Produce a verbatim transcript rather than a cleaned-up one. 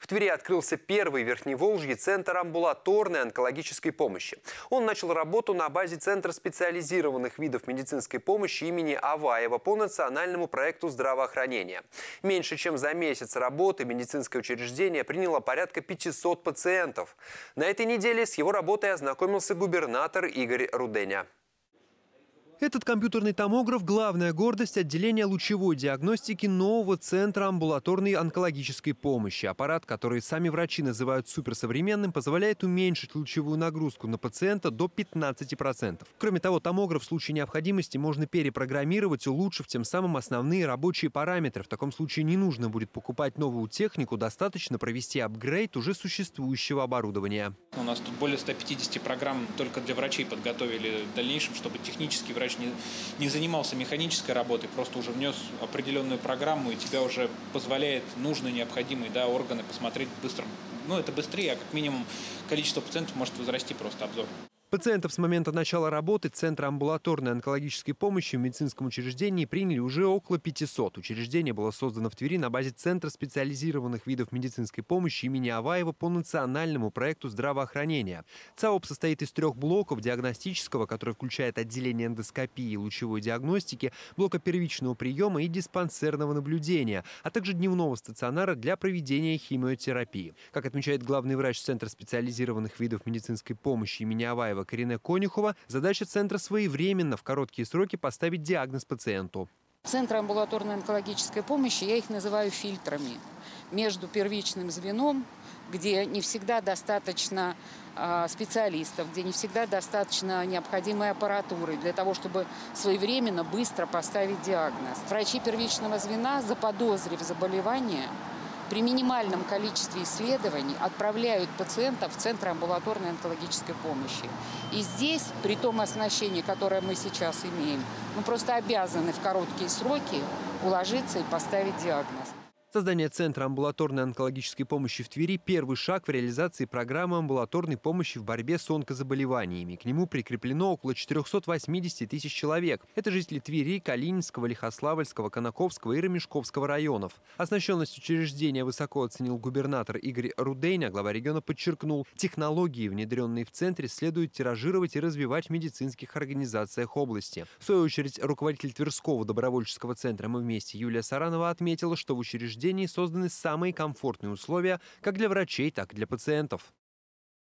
В Твери открылся первый в Верхневолжье центр амбулаторной онкологической помощи. Он начал работу на базе Центра специализированных видов медицинской помощи имени Аваева по национальному проекту здравоохранения. Меньше чем за месяц работы медицинское учреждение приняло порядка пятисот пациентов. На этой неделе с его работой ознакомился губернатор Игорь Руденя. Этот компьютерный томограф – главная гордость отделения лучевой диагностики нового центра амбулаторной онкологической помощи. Аппарат, который сами врачи называют суперсовременным, позволяет уменьшить лучевую нагрузку на пациента до пятнадцати процентов. Кроме того, томограф в случае необходимости можно перепрограммировать, улучшив тем самым основные рабочие параметры. В таком случае не нужно будет покупать новую технику, достаточно провести апгрейд уже существующего оборудования. У нас тут более ста пятидесяти программ только для врачей подготовили в дальнейшем, чтобы технический врач Не, не занимался механической работой, просто уже внес определенную программу и тебя уже позволяет нужные, необходимые да, органы посмотреть быстро. Ну, это быстрее, а как минимум количество пациентов может возрасти просто обзор. Пациентов с момента начала работы Центра амбулаторной онкологической помощи в медицинском учреждении приняли уже около пятисот. Учреждение было создано в Твери на базе Центра специализированных видов медицинской помощи имени Аваева по национальному проекту здравоохранения. ЦАОП состоит из трех блоков: диагностического, который включает отделение эндоскопии и лучевой диагностики, блока первичного приема и диспансерного наблюдения, а также дневного стационара для проведения химиотерапии. Как отмечает главный врач Центра специализированных видов медицинской помощи имени Аваева Карине Конюхова, задача центра своевременно в короткие сроки поставить диагноз пациенту. Центры амбулаторной онкологической помощи, я их называю фильтрами между первичным звеном, где не всегда достаточно э, специалистов, где не всегда достаточно необходимой аппаратуры для того, чтобы своевременно, быстро поставить диагноз. Врачи первичного звена, заподозрив заболевание, при минимальном количестве исследований отправляют пациентов в Центр амбулаторной онкологической помощи. И здесь, при том оснащении, которое мы сейчас имеем, мы просто обязаны в короткие сроки уложиться и поставить диагноз. Создание Центра амбулаторной онкологической помощи в Твери – первый шаг в реализации программы амбулаторной помощи в борьбе с онкозаболеваниями. К нему прикреплено около четырёхсот восьмидесяти тысяч человек. Это жители Твери, Калининского, Лихославльского, Конаковского и Ремешковского районов. Оснащенность учреждения высоко оценил губернатор Игорь Руденя. Глава региона подчеркнул, технологии, внедренные в центре, следует тиражировать и развивать в медицинских организациях области. В свою очередь, руководитель Тверского добровольческого центра «Мы вместе» Юлия Саранова отметила, что в учреждении созданы самые комфортные условия как для врачей, так и для пациентов.